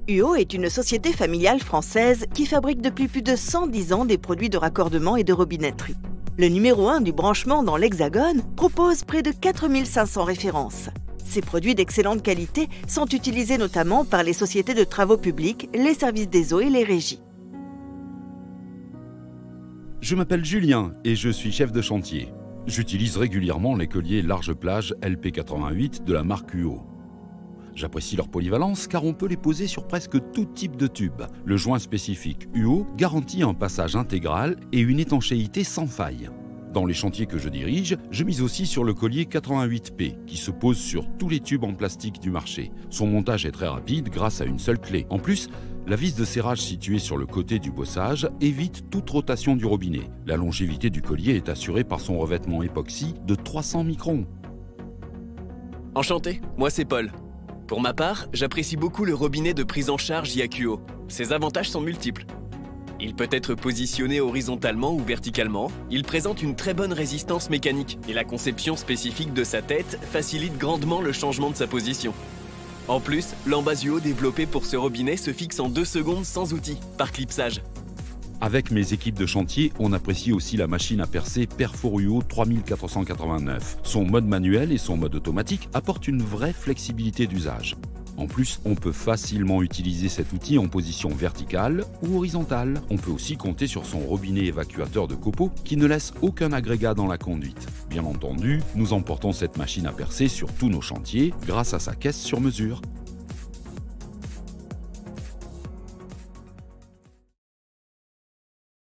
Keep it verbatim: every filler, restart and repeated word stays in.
U O est une société familiale française qui fabrique depuis plus de cent dix ans des produits de raccordement et de robinetterie. Le numéro un du branchement dans l'Hexagone propose près de quatre mille cinq cents références. Ces produits d'excellente qualité sont utilisés notamment par les sociétés de travaux publics, les services des eaux et les régies. Je m'appelle Julien et je suis chef de chantier. J'utilise régulièrement les colliers large plage L P quatre-vingt-huit de la marque U O. J'apprécie leur polyvalence car on peut les poser sur presque tout type de tube. Le joint spécifique U O garantit un passage intégral et une étanchéité sans faille. Dans les chantiers que je dirige, je mise aussi sur le collier quatre-vingt-huit P qui se pose sur tous les tubes en plastique du marché. Son montage est très rapide grâce à une seule clé. En plus, la vis de serrage située sur le côté du bossage évite toute rotation du robinet. La longévité du collier est assurée par son revêtement époxy de trois cents microns. Enchanté, moi c'est Paul. Pour ma part, j'apprécie beaucoup le robinet de prise en charge I A Q O. Ses avantages sont multiples. Il peut être positionné horizontalement ou verticalement, il présente une très bonne résistance mécanique et la conception spécifique de sa tête facilite grandement le changement de sa position. En plus, l'embase U O développée pour ce robinet se fixe en deux secondes sans outil, par clipsage. Avec mes équipes de chantier, on apprécie aussi la machine à percer Perfor U O trois mille quatre cent quatre-vingt-neuf. Son mode manuel et son mode automatique apportent une vraie flexibilité d'usage. En plus, on peut facilement utiliser cet outil en position verticale ou horizontale. On peut aussi compter sur son robinet évacuateur de copeaux qui ne laisse aucun agrégat dans la conduite. Bien entendu, nous emportons cette machine à percer sur tous nos chantiers grâce à sa caisse sur mesure.